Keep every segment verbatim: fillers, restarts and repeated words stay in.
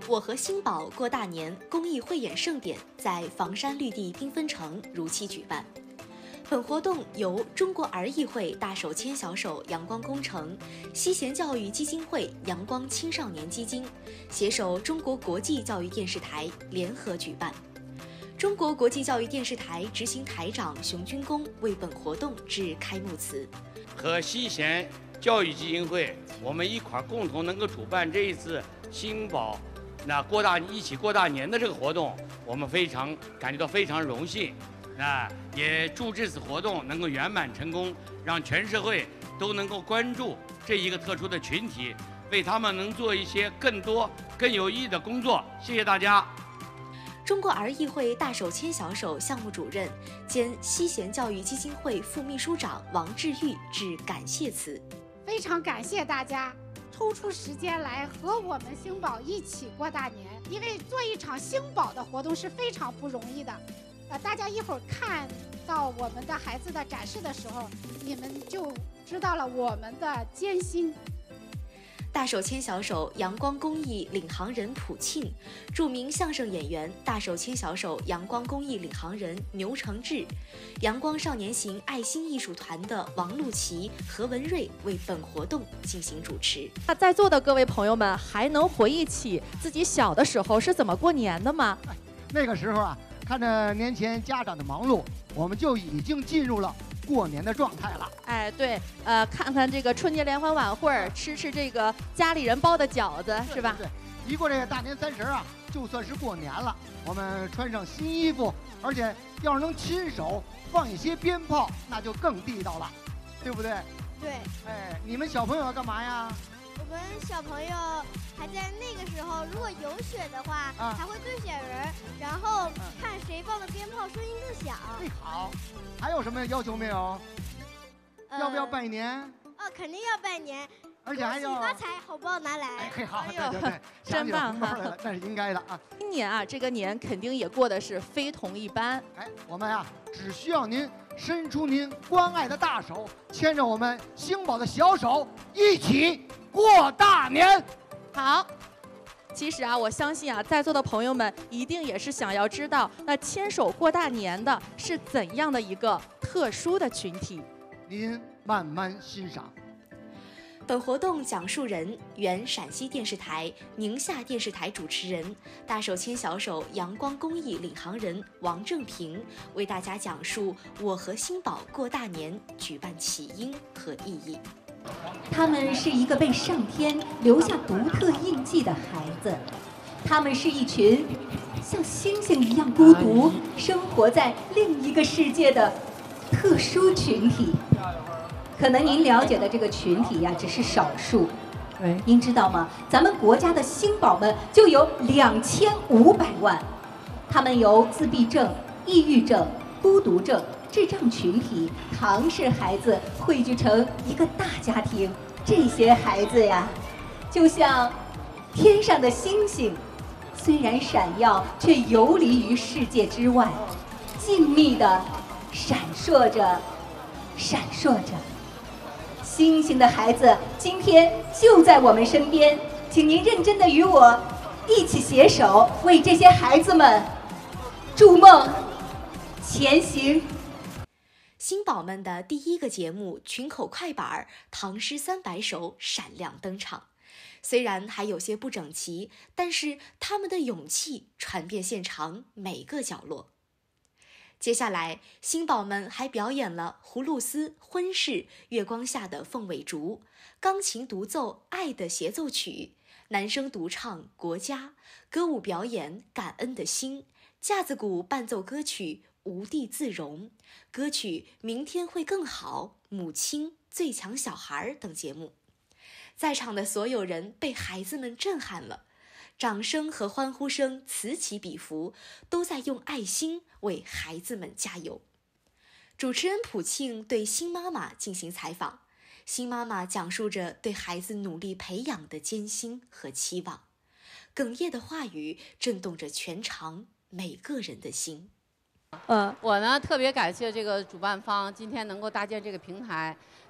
我和新宝过大年公益汇演盛典在房山绿地缤纷城如期举办。本活动由中国儿艺会大手牵小手阳光工程、西贤教育基金会阳光青少年基金携手中国国际教育电视台联合举办。中国国际教育电视台执行台长熊军功为本活动致开幕词。 和西贤教育基金会，我们一块共同能够主办这一次新宝那过大一起过大年的这个活动，我们非常感觉到非常荣幸。那也祝这次活动能够圆满成功，让全社会都能够关注这一个特殊的群体，为他们能做一些更多更有意义的工作。谢谢大家。 中国儿艺会大手牵小手项目主任兼西贤教育基金会副秘书长王志玉致感谢词。 非常感谢大家抽出时间来和我们星宝一起过大年，因为做一场星宝的活动是非常不容易的。呃，大家一会儿看到我们的孩子的展示的时候，你们就知道了我们的艰辛。 大手牵小手阳光公益领航人普庆，著名相声演员大手牵小手阳光公益领航人牛承志，阳光少年行爱心艺术团的王露琪、何文瑞为本活动进行主持。 那在座的各位朋友们，还能回忆起自己小的时候是怎么过年的吗？ 哎，那个时候啊，看着年前家长的忙碌，我们就已经进入了过年的状态了。 哎，对，呃，看看这个春节联欢晚会，吃吃这个家里人包的饺子，是吧？ 对，一过这个大年三十啊，就算是过年了。我们穿上新衣服，而且要是能亲手放一些鞭炮，那就更地道了，对不对？ 对。 哎，你们小朋友要干嘛呀？ 我们小朋友还在那个时候，如果有雪的话，啊、还会堆雪人，然后看谁放的鞭炮声音更响。 哎，好。还有什么要求没有？呃、要不要拜年？ 哦，肯定要拜年， 而且还要发财，红包拿来。 哎，好，对对对， 真棒哈！那是应该的啊。 今年啊，这个年肯定也过得是非同一般。 哎，我们呀，只需要您伸出您关爱的大手，牵着我们星宝的小手，一起过大年。 好。其实啊，我相信啊，在座的朋友们一定也是想要知道，那牵手过大年的是怎样的一个特殊的群体。 您慢慢欣赏。 本活动讲述人原陕西电视台、宁夏电视台主持人、大手牵小手阳光公益领航人王正平为大家讲述我和星宝过大年举办起因和意义。 他们是一个被上天留下独特印记的孩子，他们是一群像星星一样孤独，生活在另一个世界的特殊群体。可能您了解的这个群体呀、啊，只是少数。 对， 您知道吗？咱们国家的星宝们就有两千五百万，他们由自闭症、抑郁症、孤独症、智障群体、唐氏孩子汇聚成一个大家庭。这些孩子呀，就像天上的星星，虽然闪耀，却游离于世界之外，静谧地闪烁着，闪烁着。星星的孩子今天就在我们身边，请您认真地与我一起携手，为这些孩子们筑梦前行。 星宝们的第一个节目群口快板儿唐诗三百首闪亮登场，虽然还有些不整齐，但是他们的勇气传遍现场每个角落。接下来，星宝们还表演了葫芦丝、婚事、月光下的凤尾竹、钢琴独奏《爱的协奏曲》，男声独唱国家，歌舞表演感恩的心，架子鼓伴奏歌曲无地自容，歌曲明天会更好，母亲、最强小孩等节目。在场的所有人被孩子们震撼了，掌声和欢呼声此起彼伏，都在用爱心为孩子们加油。主持人普庆对新妈妈进行采访，新妈妈讲述着对孩子努力培养的艰辛和期望，哽咽的话语震动着全场每个人的心。 嗯，我呢特别感谢这个主办方今天能够搭建这个平台，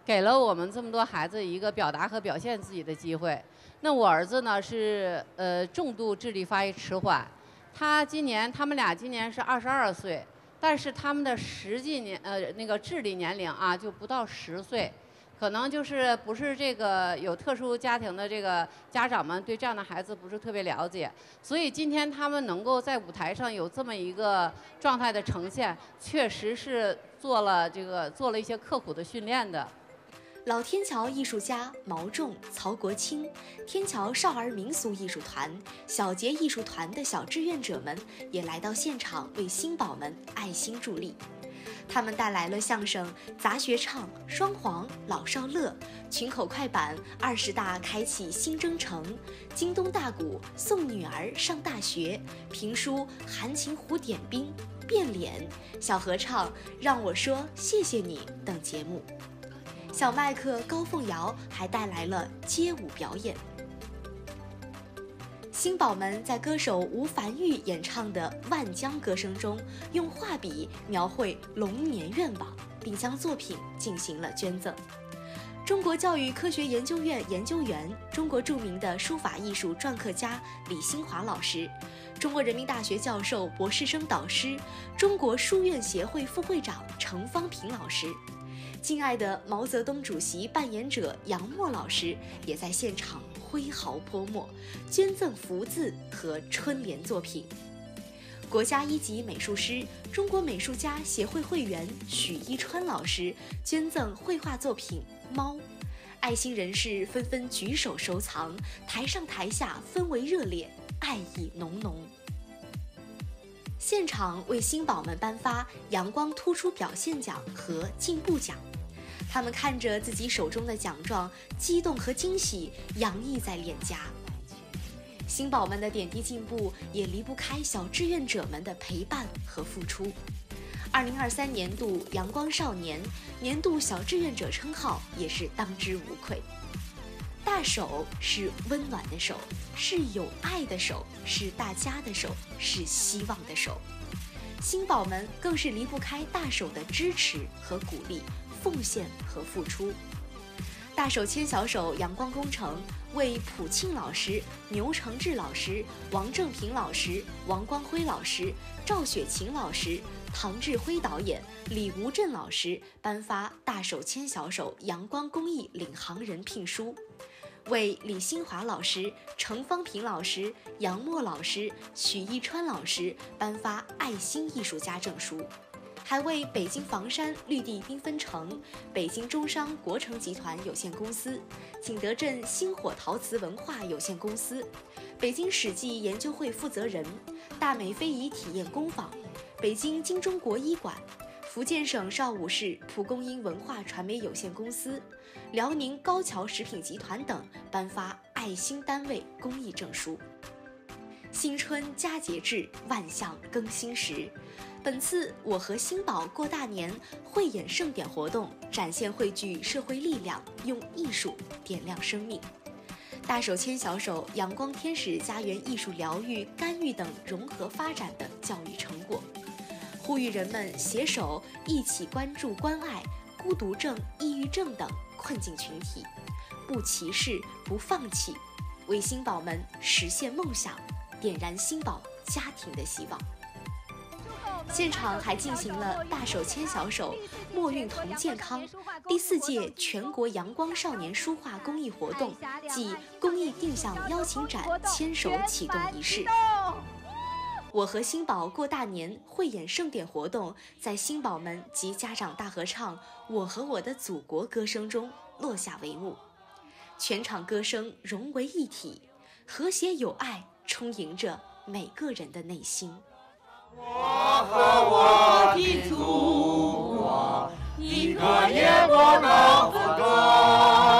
给了我们这么多孩子一个表达和表现自己的机会。那我儿子呢是呃重度智力发育迟缓，他今年他们俩今年是二十二岁，但是他们的实际年呃那个智力年龄啊就不到十岁。可能就是不是这个有特殊家庭的这个家长们对这样的孩子不是特别了解，所以今天他们能够在舞台上有这么一个状态的呈现，确实是做了这个做了一些刻苦的训练的。 老天桥艺术家毛仲、曹国清，天桥少儿民俗艺术团、小节艺术团的小志愿者们也来到现场为星宝们爱心助力。他们带来了相声、杂学唱、双簧、老少乐、群口快板、二十大开启新征程、京东大鼓送女儿上大学、评书韩擒虎点兵、变脸、小合唱让我说谢谢你等节目。小麦克高凤瑶还带来了街舞表演。星宝们在歌手吴凡玉演唱的《万江》歌声中，用画笔描绘龙年愿望，并将作品进行了捐赠。中国教育科学研究院研究员、中国著名的书法艺术篆刻家李新华老师，中国人民大学教授、博士生导师，中国书院协会副会长程方平老师，敬爱的毛泽东主席扮演者杨默老师也在现场挥毫泼墨，捐赠福字和春联作品。国家一级美术师、中国美术家协会会员许一川老师捐赠绘画作品《猫》，爱心人士纷纷举手收藏，台上台下氛围热烈，爱意浓浓。现场为星宝们颁发阳光突出表现奖和进步奖。他们看着自己手中的奖状，激动和惊喜洋溢在脸颊。星宝们的点滴进步也离不开小志愿者们的陪伴和付出。二零二三年度阳光少年年度小志愿者称号也是当之无愧。大手是温暖的手，是有爱的手，是大家的手，是希望的手。星宝们更是离不开大手的支持和鼓励，奉献和付出。大手牵小手阳光工程为蒲庆老师、牛承志老师、王正平老师、王光辉老师、赵雪琴老师、唐志辉导演、李吴镇老师颁发大手牵小手阳光公益领航人聘书，为李新华老师、程方平老师、杨默老师、许一川老师颁发爱心艺术家证书，还为北京房山绿地缤纷城、北京中商国城集团有限公司、景德镇星火陶瓷文化有限公司、北京史记研究会负责人、大美非遗体验工坊、北京金钟国医馆、福建省邵武市蒲公英文化传媒有限公司、辽宁高桥食品集团等颁发爱心单位公益证书。新春佳节至，万象更新时。本次我和星宝过大年汇演盛典活动展现汇聚社会力量，用艺术点亮生命。大手牵小手阳光天使家园艺术疗愈、干预等融合发展的教育成果，呼吁人们携手一起关注关爱孤独症、抑郁症等困境群体，不歧视，不放弃，为星宝们实现梦想，点燃星宝家庭的希望。现场还进行了大手牵小手墨韵同健康第四届全国阳光少年书画公益活动暨公益定向邀请展牵手启动仪式。我和星宝过大年汇演盛典活动在星宝们及家长大合唱《我和我的祖国》歌声中落下帷幕，全场歌声融为一体，和谐有爱充盈着每个人的内心。 我和我的祖国，一个也不能分割。